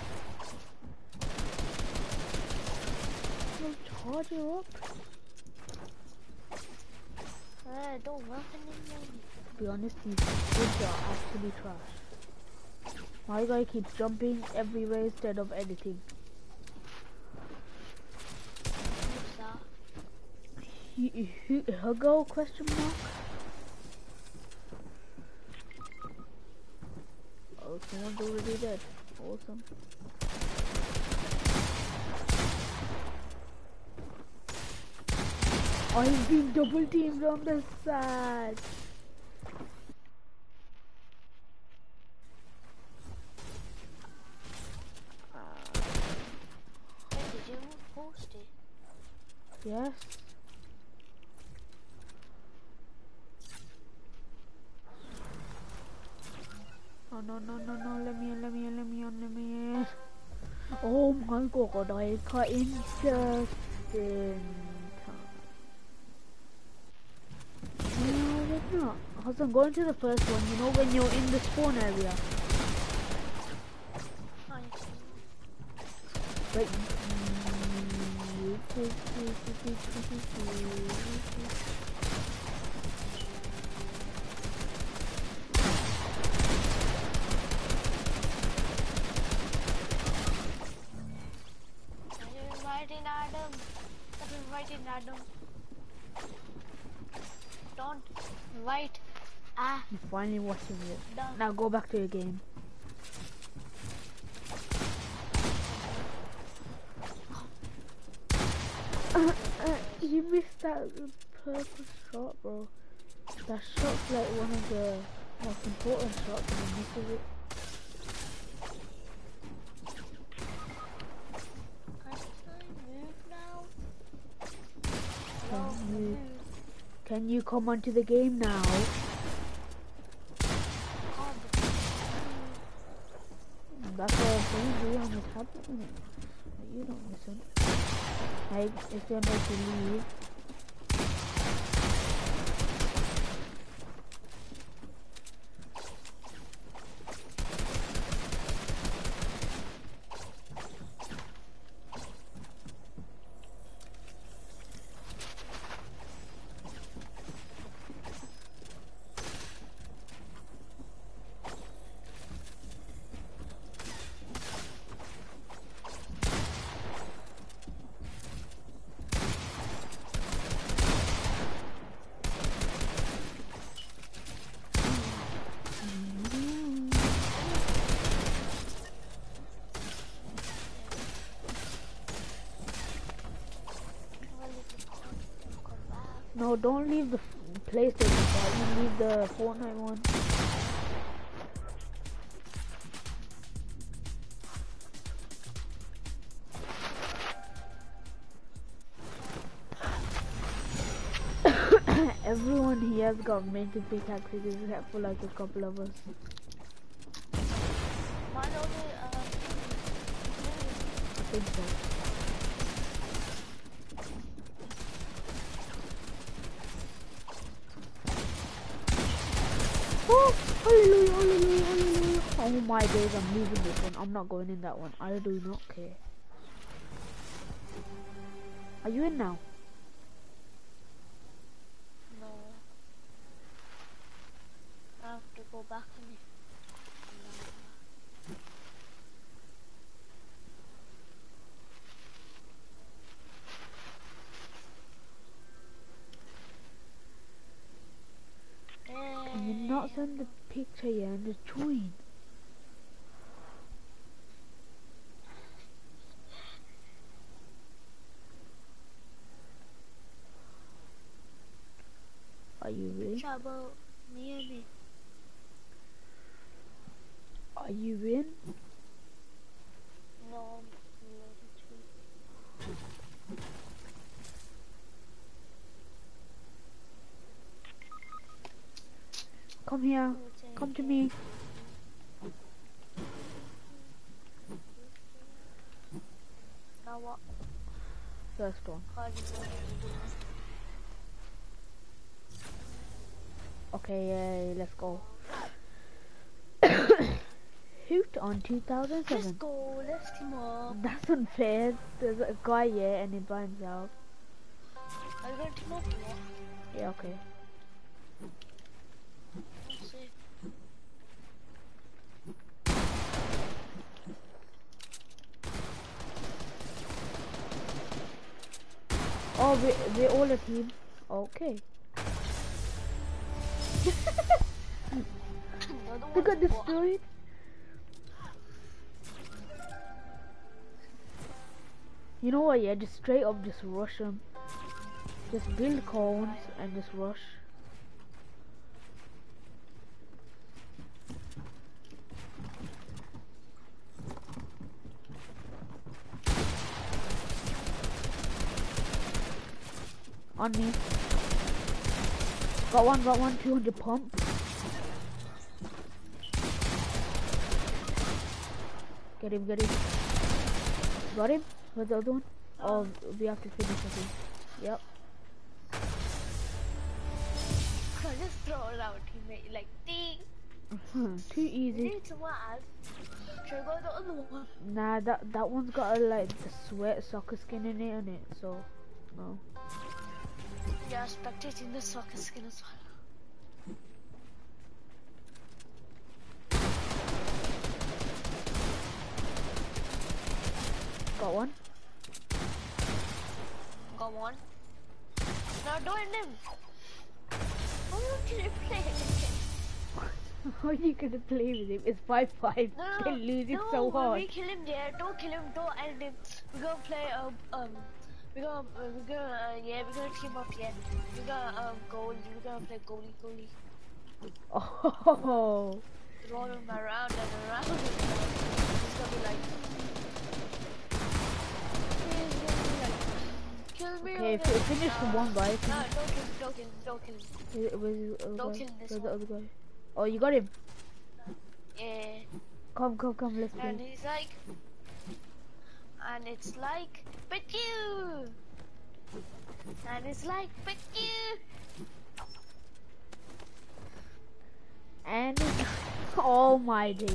I'll charge you up. Don't work anymore. To be honest, these kids are actually trash. My guy keeps jumping everywhere instead of editing. What's that? Hugo question mark? Oh, someone's already dead. Awesome. I'm being double teamed on the side. Hey, did you post it? Yes. Oh no no no no, let me in. Oh my god, I got in just in time. No, that's not. Hassan, going to the first one, you know when you're in the spawn area. Wait. Inviting Adam. Don't invite. Ah. I'm finally watching it. Done. Now go back to your game. You missed that purple shot, bro. That shot's like one of the Most important shot to the miss of it. Can you come onto the game now? That's what I'm saying, do on the tablet, innit? But you don't listen. Hey, it's gonna make you leave. No, don't leave the PlayStation part, you leave the Fortnite one. Everyone here has got minted pickaxes except for like a couple of us. Mine only, I think so. Oh, hallelujah, hallelujah, hallelujah. Oh my days, I'm losing this one. I'm not going in that one. I do not care. Are you in now? no. I have to go back on it. Can you not send the picture yet and just join? Are you in? Trouble near me. Are you in? No, Come here. Come to me. now what? First one. Okay, yeah, let's go. Hoot on Let's 2007. go, let's team up. That's unfair. There's a guy here and he by himself. Are you going to team up or what? Yeah, okay. Let's see. Oh, we're all a team. Okay. They got destroyed. You know what, yeah, just straight up just rush them. Just build cones and just rush. On me. Got one, 200 pump. Get him. Got him? Where's the other one? Oh, we have to finish, I think. Yep. Just throw it out, teammate. Like, ding. Too easy. Need someone else. Should I go the other one? Nah, that one's got a, like the sweat soccer skin in it, so no. Yeah, spectating the soccer skin as well. Got one. Got one. Now don't him. How you gonna play? How are you gonna play with him? It's 5-5. No, They lose it no, so when hard. we kill him there, don't kill him, don't end him. We're gonna play, we're gonna team up, yeah. We're gonna, we're gonna play goalie. Oh. Roll him around and around. He's gonna be like, kill me. Okay, finish the one guy. No, don't kill him. Where's the other Don't guy? kill this Where's the one. other guy? Oh, you got him. Yeah. Come, let's And play. he's like, and it's like, but you. And it's like, but you. And oh my days.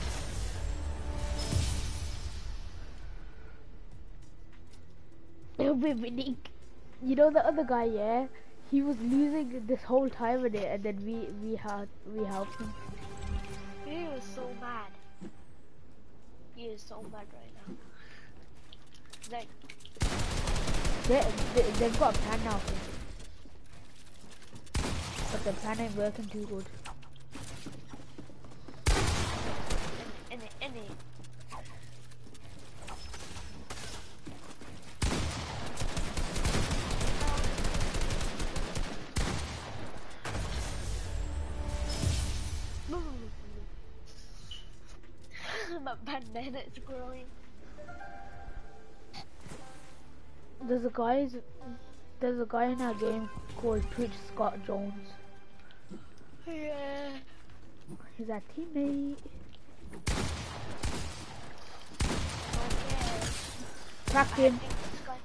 It'll be winning. You know the other guy, yeah? He was losing this whole time with it, and then we helped him. He was so mad. He is so mad right now. Like, They've got a plan now, I think. But the plan ain't working too good. in it. My bandana is growing. There's a guy in our game called Twitch Scott Jones. Yeah. He's our teammate. Okay. Cracked I him. think this guy.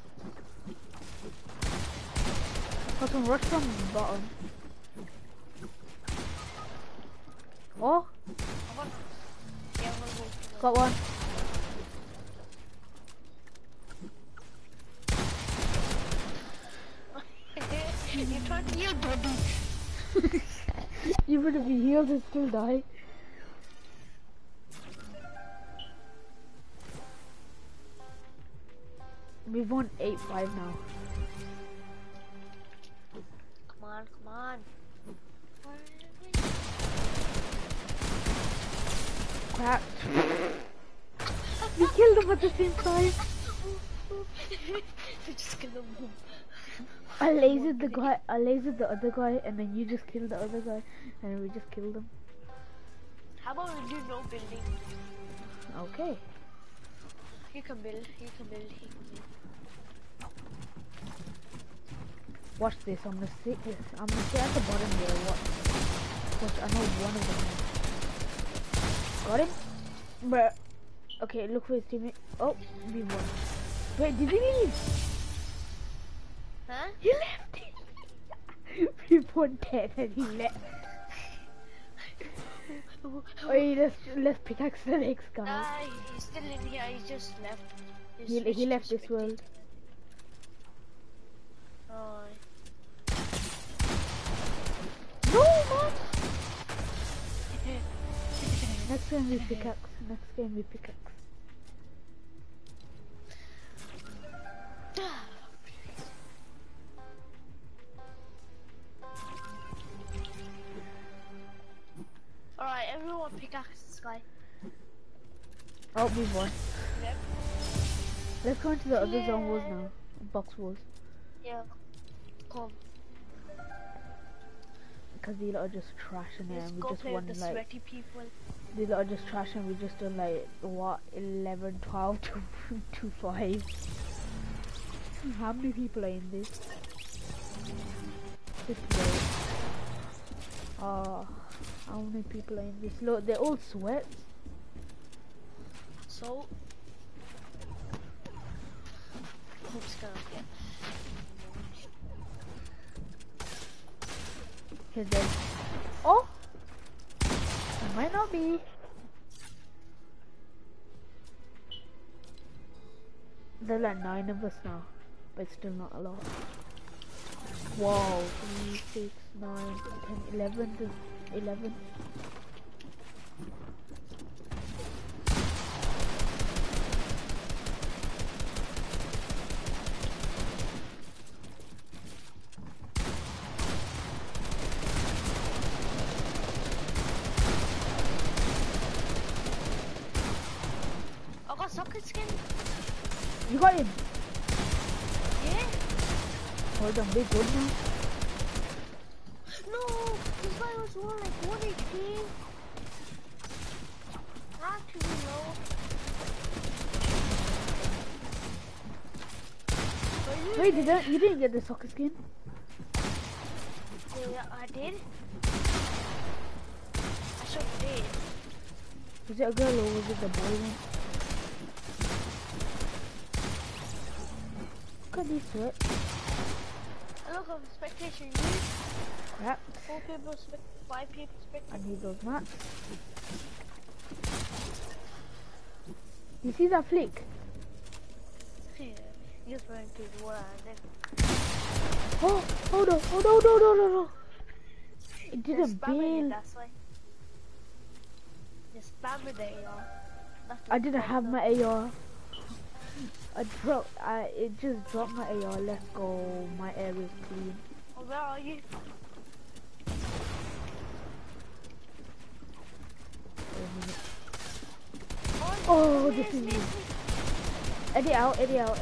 Got some rush from the bottom. Oh, I'm gonna. Yeah, I'm gonna go. got one. You tried to heal, buddy. You would have been healed and still die. We've won 8-5 now. Come on. Cracked. We killed him at the same time. Just kill him. I lasered the other guy, and then you just killed the other guy, and we just killed him. How about we do no building? Okay. He can build. Watch this. I'm gonna sit at the bottom here. Watch. I know one of them. Got him. Bruh. Okay, look for his teammate. Oh, we won. Wait, did he leave? Huh? He left. We won 10 and he left. Wait, let's pickaxe the next guy. He's still in here. He just left. He left this world. Oh. No, man. Next game we pickaxe. Alright, everyone pickaxe this guy. Oh, we won. Yep. Let's go into the other zone wars now. Box wars. Yeah. Come. Because these lot are just trashing it, Let's and we go just play won with the like. sweaty people. These lot are just trashing. We just done like what 11, 12 to 5. How many people are in this? 58. How many people are in this? Look, they're all sweats. So. Oops, go. Yeah. He's dead. Oh! It might not be. There are like 9 of us now, but it's still not a lot. Wow, 3, 6, 9, 10, 11 to 11. I got socket skin. You got him. Yeah. Hold on, we're good now. No, this guy was as well, like 1 HP. Not too low. Wait, you didn't get the soccer skin? Yeah, I did. I sure did. Was it a girl or was it the boy one? Look at these sweat. Look, I'm spectating you. Crap. 4 people, 5 people I spectating. need those mats. You see that flick? Yeah, you just went to the water and then. Oh no. It They're didn't spamming it, bail. that's why. They're spamming the AR. That's the I didn't have problem. my AR. It just dropped my AR. Let's go. My area's clean. Oh, where are you? Wait a minute. Oh, this miss, is miss, me. miss. Eddie out.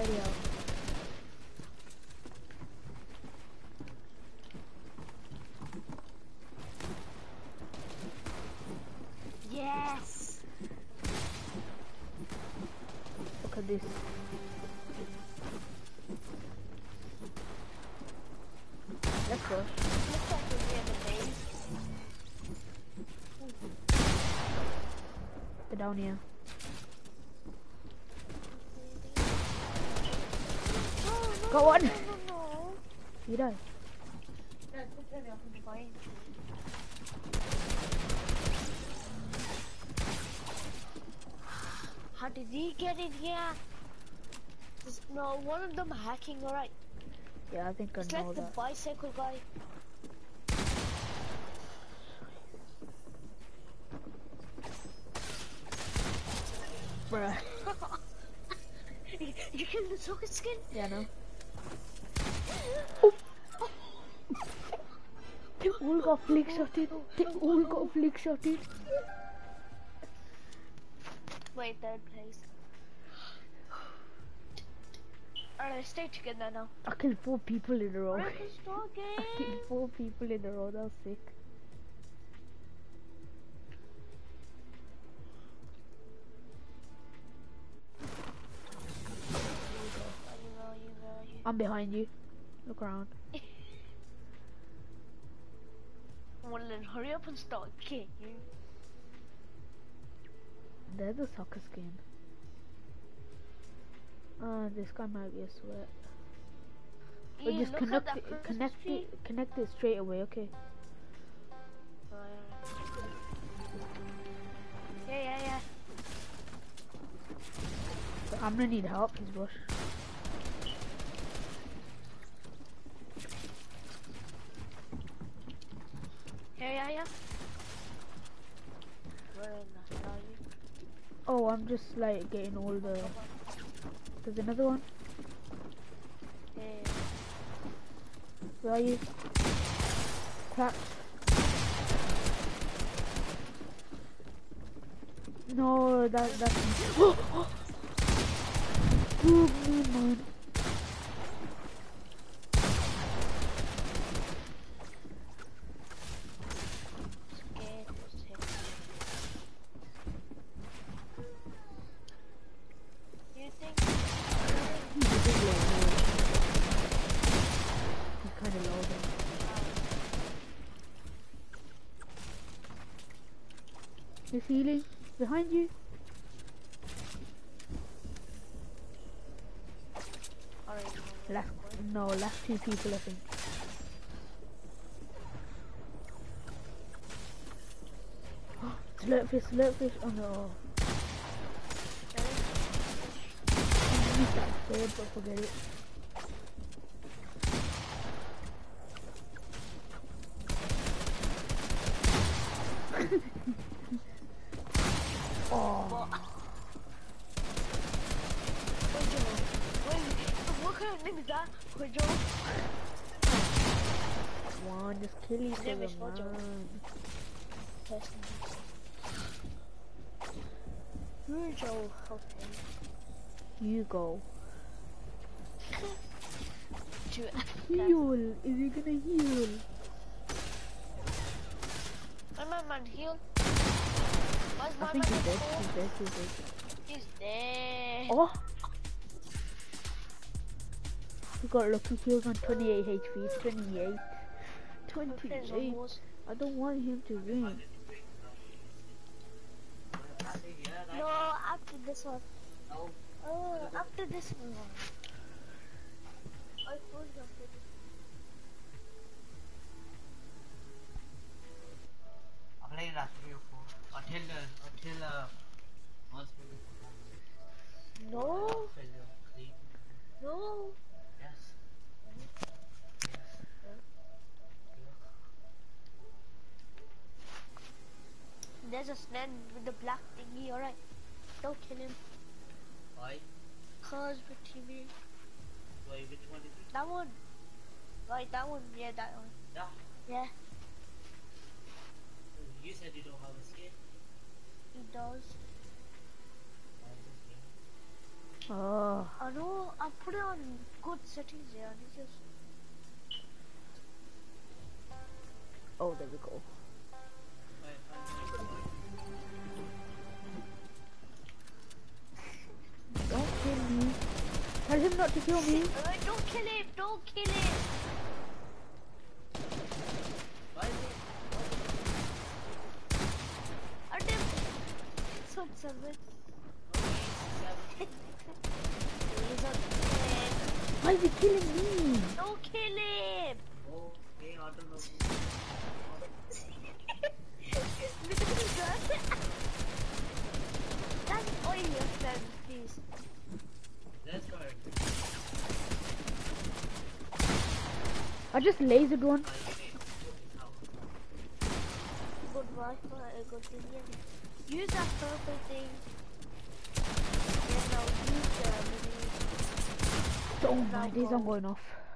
Yes. Look at this. Let's go. Looks like we're near the base. They're down here. No, Go on. no. You die. Fine. How did he get in here? No, one of them hacking, alright. Yeah, I think I It's know like the that. bicycle guy. Bruh. You killed the soccer skin? Yeah, no. They all got flick shotted. Wait, third place. Alright, stay together now. I killed 4 people in a row. Break a star I killed game. 4 people in a row. That was sick. I'm behind you. Look around. Well, then hurry up and start kicking. There's a soccer skin. This guy might be a sweat. But just Look at that Christmas tree. connect it straight away, okay? Yeah. I'm gonna need help, please, boss. Yeah. Where in the hell are you? Oh, I'm just like getting all the. There's another one. Yeah. Where are you? Crap. No, that's. Oh, never mind. Scared as heck. You think? He's a big low boy. He's kind of low then. He's healing. Behind you. Last 2 people, I think. Slurpfish. Oh no. I missed that bird, but forget it. Oh. What kind of name is that? Kojo? Come on, just kill each Name other, is Kojo. man. Kojo. Okay. You go. To Heal. Is he gonna heal? my man heal? Where's I my think man he's dead. heal? He's dead. He's dead. He's dead. Oh! We got lucky kills on 28 HP. 28. 28. I don't want him to win. No, after this one. Oh, after this one. I told you after this. I played like 3 or 4 until once No, no. Yes. There's a snake with the black thingy, alright. Don't kill him. Why? Cause we're teammates. Why? Which one is it? That one. Right, that one. Yeah, that one. Yeah. Yeah, You said you don't have a skin. he does. Oh. I know, I put it on good settings there and it's just... Oh, there we go. Don't kill me. Tell him not to kill me. Don't kill him! Don't kill him! Adam! So seven. He's on him. Why is he killing me? Don't kill him! Oh, hey, I don't know. That's all your friend, please. That's right. I just lasered one. Good Wi-Fi, a good thing. Use that purple thing. Then I'll use the mini. Oh my days, I'm going off.